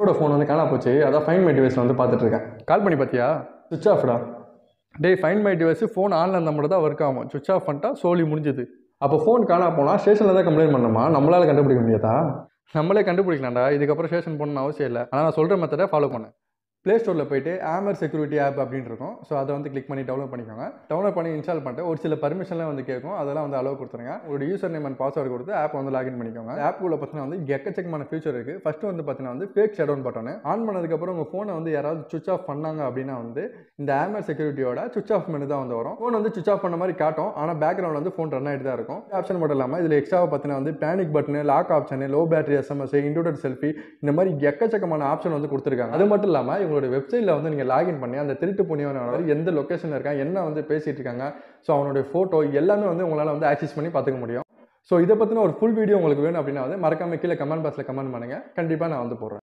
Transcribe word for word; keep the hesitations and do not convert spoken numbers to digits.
என்னோட ஃபோன் வந்து காணா போச்சு. அதான் ஃபைண்ட் மை டிவைஸில் வந்து பார்த்துட்டு இருக்கேன். கால் பண்ணி பார்த்தியா? சுவிட்ச் ஆஃப்டா. டேய் ஃபைண்ட் மை டிவைஸ் ஃபோன் ஆன்ல இருந்தால் மட்டும் தான் ஒர்க் ஆகும். சுவிட்ச் ஆஃப் பண்ணிட்டா சோலி முடிஞ்சுது. அப்போ ஃபோன் காணா போனால் ஸ்டேஷனில் தான் கம்ப்ளைண்ட் பண்ணணுமா? நம்மளால் கண்டுபிடிக்க முடியாதா? நம்மளே கண்டுபிடிக்கலாம்டா. இதுக்கப்புறம் ஸ்டேஷன் போகணும்னு அவசியம் இல்லை. ஆனால் நான் சொல்கிற மெத்தடை ஃபாலோ பண்ணேன். ப்ளே ஸ்டோரில் போய்ட்டு ஆமர் செக்யூரிட்டி ஆப் அப்படின்னு இருக்கும். ஸோ அதை வந்து கிளிக் பண்ணி டவுன்லோட் பண்ணிக்கோங்க. டவுன்லோட் பண்ணி இன்ஸ்டால் பண்ணிட்டு ஒரு சில பர்மிஷன்லாம் வந்து கேட்கும். அதெல்லாம் வந்து அலோவ் கொடுத்துருங்க. உங்களோட யூசர் நேம் அண்ட் பாஸ்வேர்டு கொடுத்து ஆப் வந்து லாகின் பண்ணிக்கோங்க. ஆப் உள்ள பார்த்தீங்கன்னா வந்து எக்கச்சக்கமான ஃபியூச்சர் இருக்குது. ஃபஸ்ட்டு வந்து பார்த்தீங்கன்னா வந்து ஃபேக் ஷட் பட்டன் ஆன் பண்ணதுக்கப்புறம் உங்கள் ஃபோனை வந்து யாராவது சுவிச் ஆஃப் பண்ணாங்க அப்படின்னா வந்து இந்த ஆமர் செக்யூரிட்டியோட சுவிச் ஆஃப் மெனு தான் வந்து வரும். ஃபோன் வந்து சுவிச் ஆஃப் பண்ண மாதிரி காட்டும். ஆனால் பேக்ரவுண்ட் வந்து ஃபோன் ரன் ஆகிட்டு தான் இருக்கும். ஆப்ஷன் மட்டும் இல்லாமல் இதில் எக்ஸ்ட்ராவாக பார்த்தீங்கன்னா வந்து panic button, lock option, low battery SMS, இன்டூடட் செல்ஃபி, இந்த மாதிரி எக்கச்சக்கமான ஆப்ஷன் வந்து கொடுத்துருக்காங்க. அது மட்டும் இல்லாமல் இவங்களோட வெப்சைட்டில் வந்து நீங்கள் லாகின் பண்ணி அந்த திருட்டு புண்ணியவனவர் எந்த லொக்கேஷனில் இருக்காங்க, என்ன வந்து பேசிகிட்டு இருக்காங்க, ஸோ அவனுடைய ஃபோட்டோ எல்லாமே வந்து உங்களால் வந்து ஆக்சஸ் பண்ணி பார்த்துக்க முடியும். ஸோ இதை பற்றின ஒரு ஃபுல் வீடியோ உங்களுக்கு வேணும் அப்படின்னா வந்து மறக்காம கீழே கமெண்ட் பாக்ஸில் கமெண்ட் பண்ணுங்கள். கண்டிப்பாக நான் வந்து போடுறேன்.